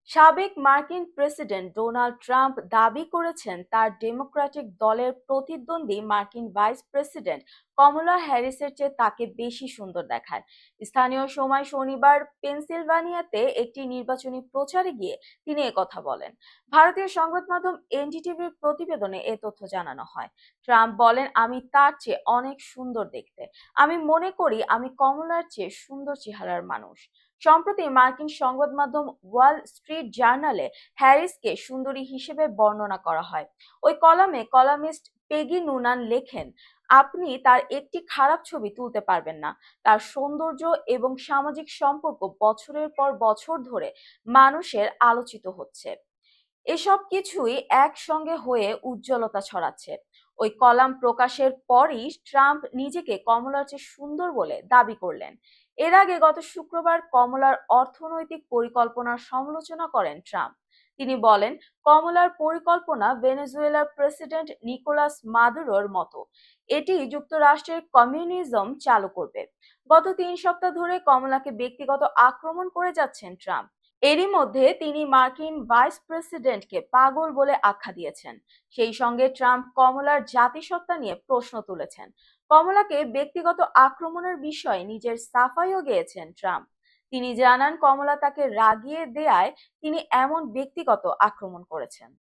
সাবেক মার্কিন president Donald Trump দাবি করেছেন তার ডেমোক্রেটিক দলের প্রতিদ্বন্দ্বী মার্কিন ভাইস প্রেসিডেন্ট কমলা হ্যারিসের চেয়ে তাকে বেশি সুন্দর দেখায়। স্থানীয় সময় শনিবার পেনসিলভানিয়াতে একটি নির্বাচনী প্রচারে গিয়ে তিনি একথা বলেন। ভারতীয় সংবাদ মাধ্যম এনডিটিভির প্রতিবেদনে এ তথ্য জানানো হয়। ট্রাম্প বলেন, আমি তার চেয়ে অনেক সুন্দর দেখতে। আমি মনে করি আমি কমলার চেয়ে সুন্দর চেহারার মানুষ। সম্প্রতি মার্কিন সংবাদ মাধ্যম ওয়াল স্ট্রিট জার্নালে হ্যারিসকে সুন্দরী হিসেবে বর্ণনা করা হয়। ওই কলামে কলামিস্ট পেগি নুনান লেখেন, আপনি তার একটি খারাপ ছবি তুলতে পারবেন না। তার সৌন্দর্য এবং সামাজিক সম্পর্ক বছরের পর বছর ধরে মানুষের আলোচিত হচ্ছে। এসব কিছুই একসঙ্গে হয়ে উজ্জ্বলতা ছড়াচ্ছে। ওই কলাম প্রকাশের পরই ট্রাম্প নিজেকে কমলার চেয়ে সুন্দর বলে দাবি করলেন। এর আগে গত শুক্রবার কমলার অর্থনৈতিক পরিকল্পনার সমালোচনা করেন ট্রাম্প। তিনি বলেন, কমলার পরিকল্পনা ভেনেজুয়েলার প্রেসিডেন্ট নিকোলাস মাদুরোর মতো। এটি যুক্তরাষ্ট্রের কমিউনিজম চালু করবে। গত 3 সপ্তাহ ধরে কমলাকে ব্যক্তিগত আক্রমণ করে যাচ্ছেন ট্রাম্প। এরই মধ্যে তিনি মার্কিন ভাইস প্রেসিডেন্টকে পাগল বলে আখ্যা দিয়েছেন। সেই সঙ্গে ট্রাম্প কমলার জাতিসত্তা নিয়ে প্রশ্ন তুলেছেন। কমলাকে ব্যক্তিগত আক্রমণের বিষয়ে নিজের সাফাইও গেয়েছেন ট্রাম্প। তিনি জানান, কমলা তাকে রাগিয়ে দেয়ায় তিনি এমন ব্যক্তিগত আক্রমণ করেছেন।